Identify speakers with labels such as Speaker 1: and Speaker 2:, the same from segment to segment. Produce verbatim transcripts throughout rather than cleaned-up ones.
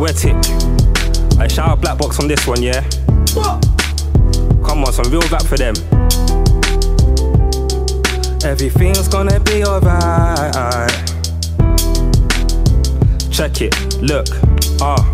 Speaker 1: poetic. I shout out Black Box on this one, yeah? Come on, some real rap for them. Everything's gonna be alright. Check it, look, ah. Uh.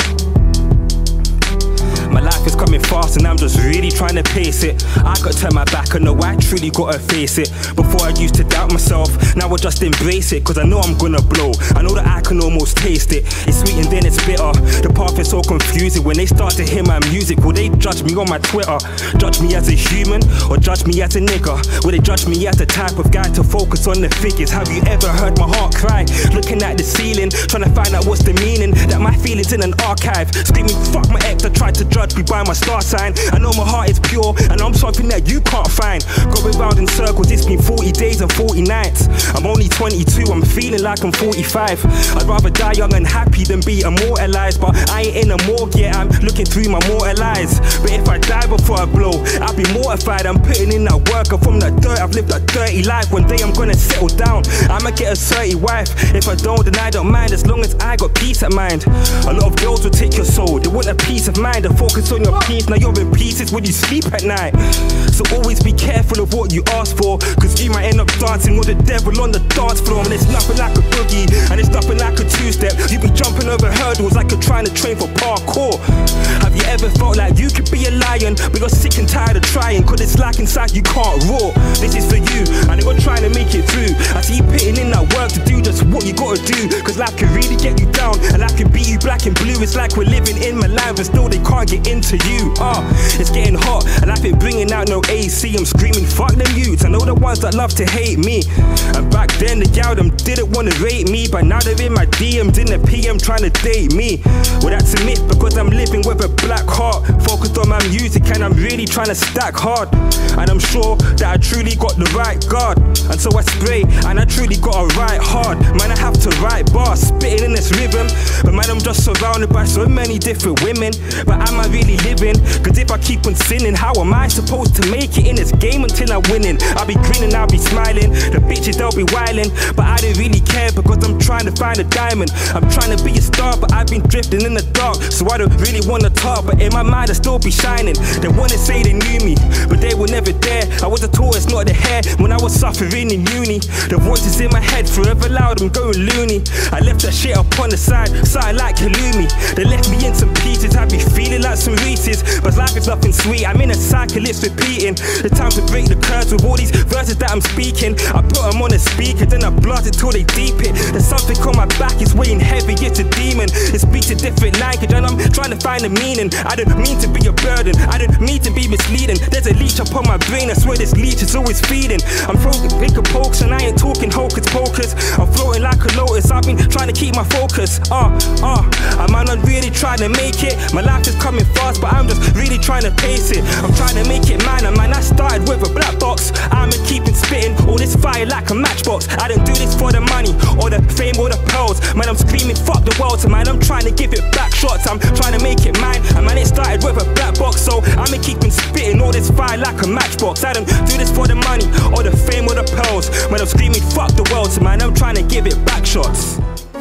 Speaker 1: My life is coming fast and I'm just really trying to pace it. I gotta turn my back, I know I truly gotta face it. Before I used to doubt myself, now I just embrace it. Cause I know I'm gonna blow, I know that I can almost taste it. It's sweet and then it's bitter, the path is so confusing. When they start to hear my music, will they judge me on my Twitter? Judge me as a human, or judge me as a nigga? Will they judge me as the type of guy to focus on the figures? Have you ever heard my heart cry? Looking at the ceiling, trying to find out what's the meaning. That my feelings in an archive, screaming fuck my ex, I tried to judge me by my star sign. I know my heart is pure and I'm something that you can't find. Going round in circles, it's been forty days and forty nights. I'm only twenty-two, I'm feeling like I'm forty-five. I'd rather die young and happy than be immortalized. But I ain't in a morgue yet, I'm looking through my mortal eyes. But if I die before I blow, I'll be mortified. I'm putting in that work, I'm from that dirt, I've lived a dirty life. One day I'm gonna settle down, I'ma get a certain wife. If I don't, then I don't mind, as long as I got peace of mind. A lot of girls will take your soul, they want a peace of mind. They focus on your peace, now you're in pieces when you sleep at night. So always be careful of what you ask for, cause you might end up dancing with the devil on the dance floor. And it's nothing like a boogie, and it's nothing like a two-step. You be jumping over hurdles like you're trying to train for parkour. Have you ever felt like you could be a lion, but you're sick and tired of trying, cause it's like inside you can't roar? This is for you, and you're trying to make it through. I see you putting in that work to do just what you gotta do, cause life can really get you down, and life can beat you black and blue. It's like we're living in my life, but still they can't get into you. Uh, it's getting hot, and I've been bringing out no A C. I'm screaming, fuck them youths. I know the ones that love to hate me. And back then, the gal them didn't want to rate me, but now they're in my D Ms in the P M trying to date me. Well, that's a myth, because I'm living with a black heart, focused on my music, and I'm really trying to stack hard. And I'm sure that I truly got the right guard, and so I spray, and I truly got to write hard. Man, I have to write bars, spitting in this rhythm. But man, I'm just surrounded by so many different women. But am I really living? Cause if I keep on sinning, how am I supposed to make it in this game until I'm winning? I'll be grinning, I'll be smiling, the bitches they'll be wilding, but I don't really care, because I'm trying to find a diamond. I'm trying to be a star, but I've been drifting in the dark, so I don't really wanna talk, but in my mind I still be shining. They wanna say they knew me, but they were never there. I was a tortoise, not the hair, when I was suffering in uni. The voices in my head forever loud, I'm going loony. I left that shit up on the side, started like halloumi. They left me in some pieces, I be feeling like some Reese's. But life is nothing sweet, I'm in a cycle, it's repeating. The time to break the curse with all these verses that I'm speaking. I put them on a speaker, then I blast it till they deep it. There's something on my back, it's weighing heavy, it's a demon. It speaks a different language and I'm trying to find a meaning. I don't mean to be a burden, I don't mean to be misleading. There's a leech up on my brain, I swear this leech is always feeding. I'm throwing pick a pokes and I ain't talking hocus pocus. I'm floating like a lotus, I've been trying to keep my focus. Uh, uh, I might not really trying to make it. My life is coming fast, but I'm just really trying to pace it. I'm trying to make it mine, and man, I started with a black box. I'm keeping spitting all this fire like a matchbox. I don't do this for the money, or the fame, or the pearls. Man, I'm screaming, fuck the world, so man, I'm trying to give it back shots. I'm trying to make it mine, and man, it started with a black box. So I'm keeping spitting all this fire like a matchbox. I don't do this for the money, or the fame, or the pearls. Man, I'm screaming, fuck the world, so man, I'm trying to give it back shots.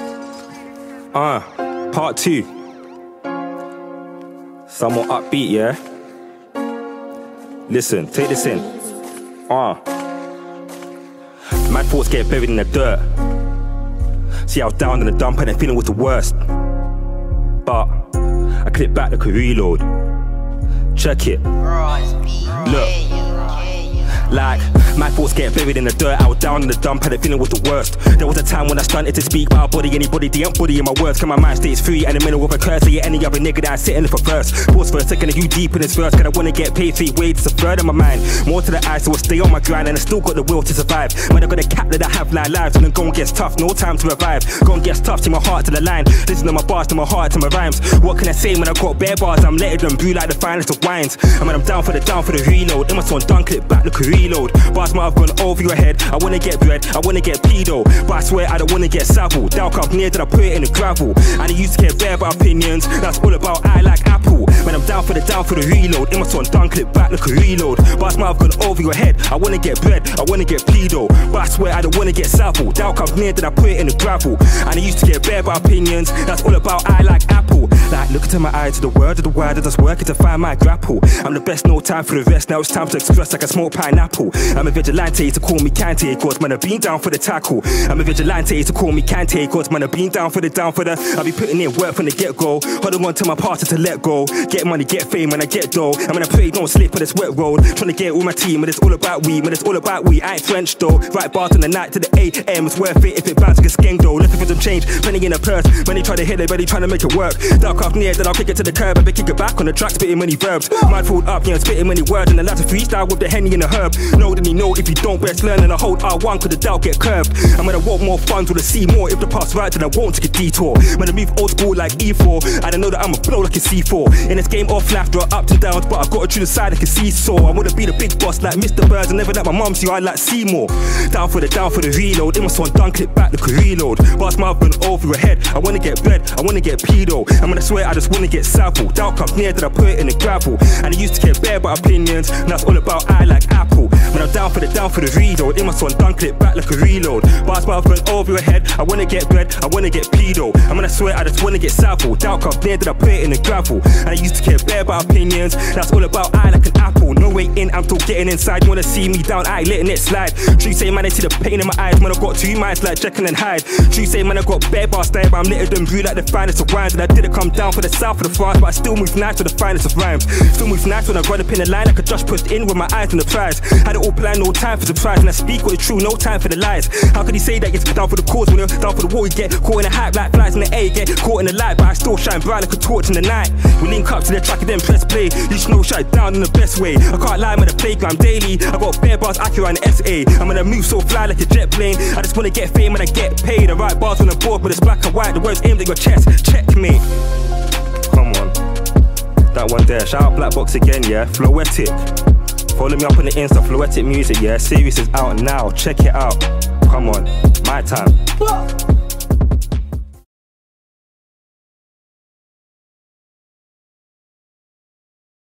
Speaker 1: Uh, part two. Somewhat upbeat, yeah? Listen, take this in. Uh. Mad thoughts get buried in the dirt. See, I was down in the dump and the feeling was the worst. But I clipped back like a reload. Check it. Look. Like, my thoughts get buried in the dirt. I was down in the dump and the feeling was the worst. There was a time when I stunted to speak about body. Anybody, the body in my words. Cause my mind stays free and the middle of a curse. Yeah, any other nigga that I sit in for first. Pause for a second of you deep in this verse. Cause I wanna get paid three ways. It's a third of my mind. More to the eye, so I stay on my grind. And I still got the will to survive. Man, I got a cap that I have like lives. When the going gets tough, no time to revive. Going gets tough, to my heart to the line. Listen to my bars, to my heart, to my rhymes. What can I say when I got bare bars? I'm letting them brew like the finest of wines. And when I'm down for the down for the reload. In my son dunk it back, look a reload. But Bars might have gone over your head. I wanna get bread, I wanna get pedo, but I swear I don't wanna get savile. Doubt up near that I put it in the gravel. And I used to care bare about opinions, that's all about I like Apple. When I'm down for the down for the reload, in my son done clip back like a reload. Bars might have gone over your head. I wanna get bread, I wanna get pedo, but I swear I don't wanna get savile. Doubt comes near that I put it in the gravel. And I used to care bare about opinions, that's all about I like Apple. Like look into my eyes to the word of the word, just working to find my grapple. I'm the best, no time for the rest, now it's time to express like I smoke pineapple. I'm a vigilante, to call me Kante, cause man I've been down for the tackle. I'm a vigilante, to call me Kante, cause man I've been down for the down for the. I'll be putting in work from the get-go, holding on to my party to let go. Get money, get fame, when I get dough. I'm gonna pray, don't slip on this wet road. Trying to get all my team, and it's all about we, when it's all about we. I ain't French though, right bars in the night to the A M. It's worth it if it bounce to get skeng though. Looking for some change, penny in a purse. When they try to hit it, buddy trying to make it work. Dark off near, then I'll kick it to the curb and be kick it back on the track, spitting many verbs. Mind fooled up, yeah, spitting many words, and the lads freestyle with the Henny and the herb. Know that he know if you don't best learn, and I hold R one could the doubt get curved. I'm gonna want more funds, wanna see more. If the path's right, then I won't take a detour. I'm gonna move old school like E four, and I know that I'ma blow like a C four. In this game off life, there are ups and downs, but I got to choose the side like a seesaw. I wanna be the big boss like Mister Birds, and never let my mum see I like Seymour. Down for the down for the reload, in my swan done clip back like a reload. Bars my been over your head. I wanna get bread, I wanna get pedo. I'm gonna swear I just wanna get savile. Doubt comes near that I put it in the gravel. And I used to care bare about opinions, now it's all about I like Apple. When I'm down for the down for the reload, in my swan done clip back like a reload. Bars my been over your head. I wanna get bread, I wanna get pedo. I'm gonna swear I just wanna get savile. Doubt comes near that I put it in the gravel. And I used to care bare about opinions, that's all about I like an apple. No way in, I'm still getting inside. Wanna see me down, I ain't letting it slide. True say man, I see the pain in my eyes. Man, I got two minds like Jekyll and Hyde. True say man, I got bare bar style, but I'm littered and brew like the finest of wines. And I didn't come down for the south of the France, but I still move nice with the finest of rhymes. Still move nice when I run up in the line, I could just pushed in with my eyes on the prize. Had it all planned, no time for surprise, and I speak what is true, no time for the lies. How could he say that he's down for the cause when you're down for the war? You get caught in the hype like flies in the air, get caught in the light, but I still shine bright like a torch in the night. We link up to the track and then press play. You should know shut down in the best way. I can't lie, I'm at the playground daily. I got bare bars, Acura and S A. I'm gonna move so fly like a jet plane. I just wanna get fame and I get paid. I write bars on the board, but it's black and white. The words aimed at your chest, checkmate. Come on, that one there. Shout out Black Box again, yeah. Floetic. Follow me up on the Insta, Floetic Music, yeah. Series is out now. Check it out. Come on, my time.